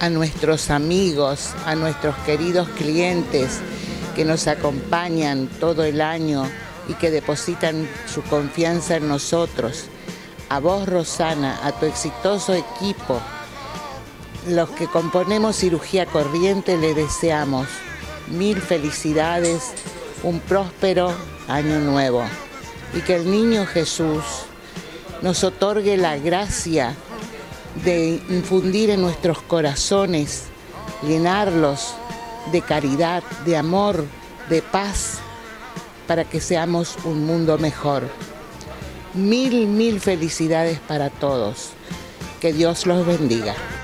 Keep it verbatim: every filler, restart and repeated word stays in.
a nuestros amigos, a nuestros queridos clientes que nos acompañan todo el año y que depositan su confianza en nosotros. A vos, Rosana, a tu exitoso equipo, los que componemos Cirugía Corriente, le deseamos mil felicidades, un próspero año nuevo y que el niño Jesús nos otorgue la gracia de infundir en nuestros corazones, llenarlos de caridad, de amor, de paz, para que seamos un mundo mejor. Mil, mil felicidades para todos. Que Dios los bendiga.